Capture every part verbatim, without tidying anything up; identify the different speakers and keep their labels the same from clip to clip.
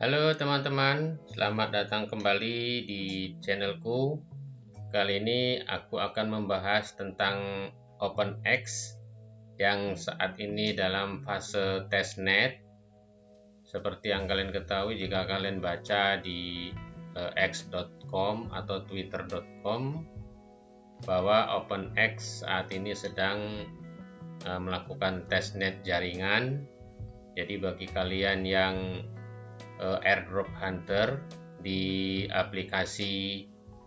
Speaker 1: Halo teman-teman, selamat datang kembali di channelku. Kali ini aku akan membahas tentang OpenX yang saat ini dalam fase testnet. Seperti yang kalian ketahui jika kalian baca di eh, x dot com atau twitter dot com bahwa OpenX saat ini sedang eh, melakukan testnet jaringan. Jadi bagi kalian yang airdrop hunter di aplikasi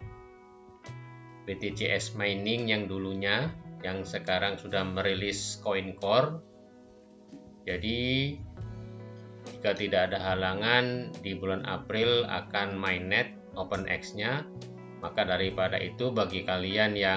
Speaker 1: B T C S Mining yang dulunya, yang sekarang sudah merilis CoinCore. Jadi jika tidak ada halangan di bulan April akan mainnet OpenX-nya, maka daripada itu bagi kalian yang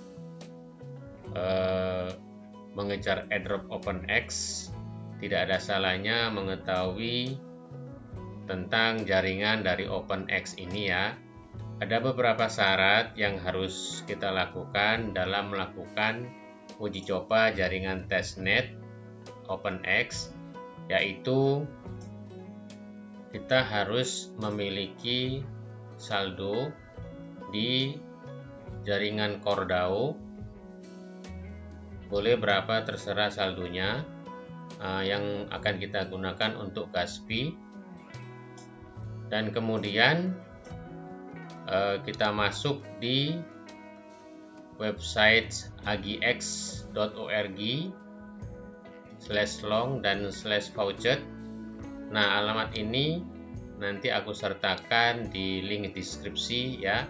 Speaker 1: eh, mengejar airdrop OpenX, tidak ada salahnya mengetahui tentang jaringan dari OpenX ini ya. Ada beberapa syarat yang harus kita lakukan dalam melakukan uji coba jaringan testnet OpenX, yaitu kita harus memiliki saldo di jaringan CoreDAO. Boleh berapa terserah saldonya, yang akan kita gunakan untuk gas fee. Dan kemudian eh, kita masuk di website agx dot org slash long dan slash voucher. Nah, alamat ini nanti aku sertakan di link deskripsi ya.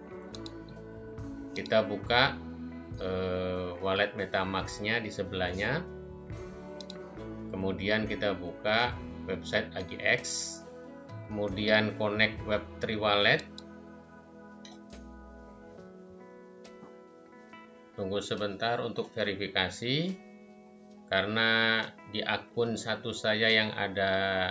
Speaker 1: Kita buka eh, wallet MetaMask-nya di sebelahnya. Kemudian kita buka website A G X. Kemudian connect web tiga wallet. Tunggu sebentar untuk verifikasi, karena di akun satu saya yang ada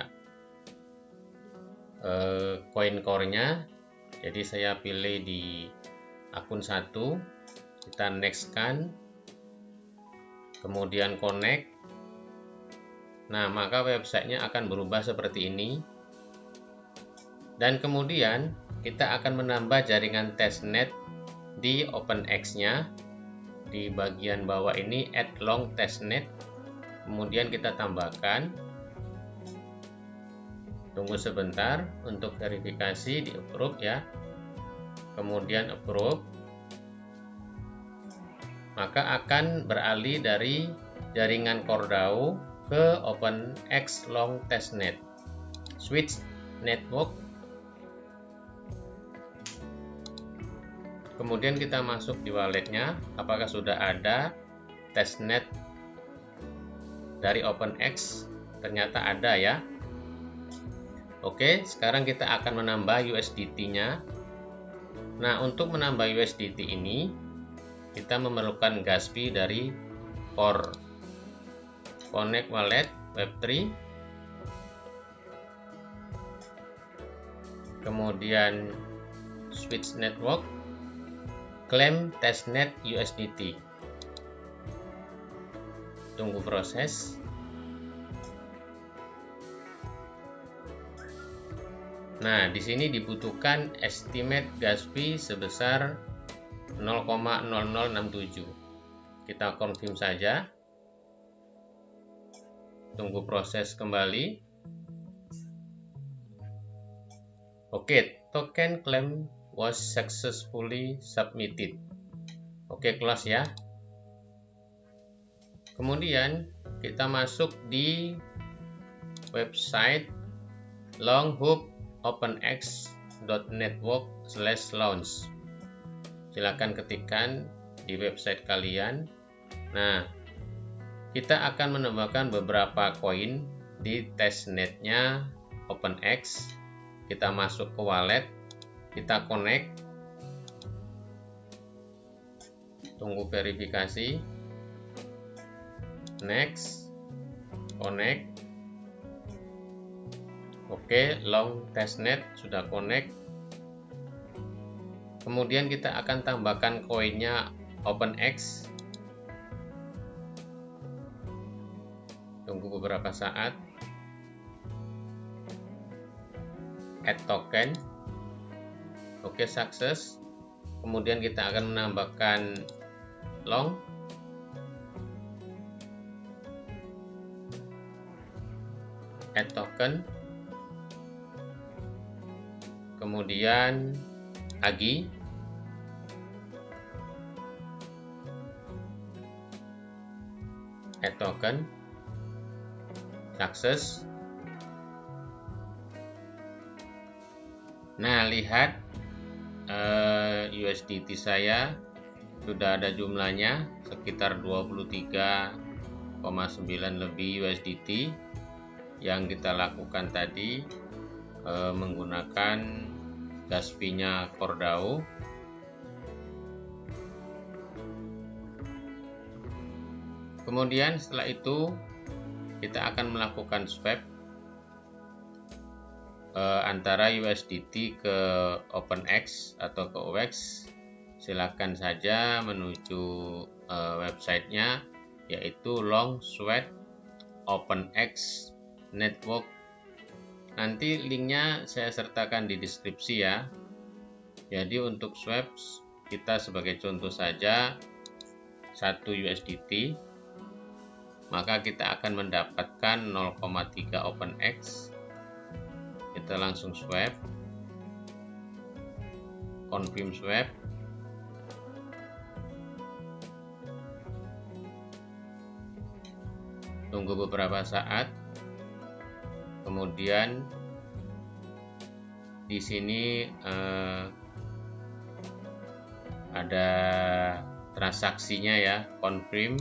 Speaker 1: eh, CoinCore-nya, jadi saya pilih di akun satu, kita next kan, kemudian connect. Nah, maka websitenya akan berubah seperti ini. Dan kemudian kita akan menambah jaringan testnet di OpenX-nya. Di bagian bawah ini add long testnet. Kemudian kita tambahkan. Tunggu sebentar untuk verifikasi, di approve ya. Kemudian approve. Maka akan beralih dari jaringan CoreDAO ke OpenX long testnet. Switch network. Kemudian kita masuk di walletnya, apakah sudah ada testnet dari OpenX? Ternyata ada ya. Oke, sekarang kita akan menambah U S D T-nya. Nah, untuk menambah U S D T ini, kita memerlukan gas fee dari Core. Connect wallet web tiga. Kemudian switch network. Claim testnet U S D T. Tunggu proses. Nah, di sini dibutuhkan estimate gas fee sebesar nol koma nol nol enam tujuh. Kita confirm saja. Tunggu proses kembali. Oke, token claim was successfully submitted. Oke, close ya. Kemudian kita masuk di website longhub openx dot network slash launch. Silakan ketikkan di website kalian. Nah, kita akan menambahkan beberapa koin di testnetnya OpenX. Kita masuk ke wallet. Kita connect, tunggu verifikasi, next, connect. Oke, long testnet sudah connect. Kemudian kita akan tambahkan koinnya OpenX. Tunggu beberapa saat. add token. Oke, sukses. Kemudian kita akan menambahkan long. Add token. Kemudian agi. Add token. Sukses. Nah, lihat uh, U S D T saya sudah ada jumlahnya sekitar dua puluh tiga koma sembilan lebih U S D T yang kita lakukan tadi uh, menggunakan gas fee-nya Cordao. Kemudian setelah itu kita akan melakukan swap eh, antara U S D T ke OpenX atau ke O X. Silakan saja menuju eh, websitenya, yaitu long swap OpenX network. Nanti linknya saya sertakan di deskripsi ya. Jadi untuk swap kita sebagai contoh saja satu U S D T, maka kita akan mendapatkan nol koma tiga OpenX. Kita langsung swap, confirm swap. Tunggu beberapa saat. Kemudian di sini eh, ada transaksinya ya, confirm.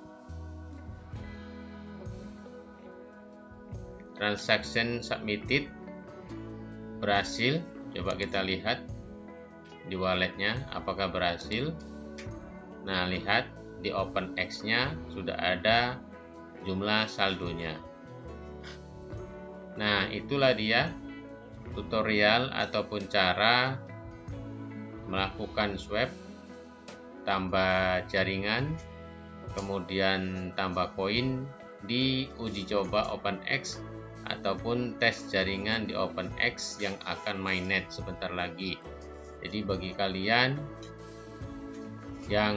Speaker 1: Transaction submitted, berhasil. Coba kita lihat di walletnya apakah berhasil. Nah, lihat di OpenX nya sudah ada jumlah saldonya. Nah, itulah dia tutorial ataupun cara melakukan swap, tambah jaringan, kemudian tambah koin di uji coba OpenX ataupun tes jaringan di OpenX yang akan mainnet sebentar lagi. Jadi bagi kalian yang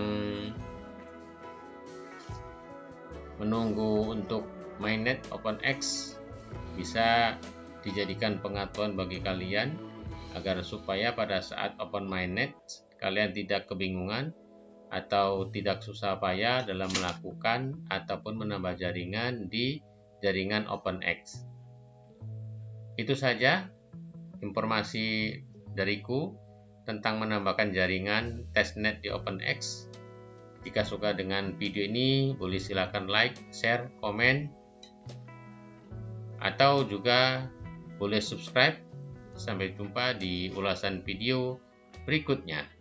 Speaker 1: menunggu untuk mainnet OpenX, bisa dijadikan pengetahuan bagi kalian agar supaya pada saat open mainnet kalian tidak kebingungan atau tidak susah payah dalam melakukan ataupun menambah jaringan di jaringan OpenX. Itu saja informasi dariku tentang menambahkan jaringan testnet di OpenX. Jika suka dengan video ini, boleh silakan like, share, komen, atau juga boleh subscribe. Sampai jumpa di ulasan video berikutnya.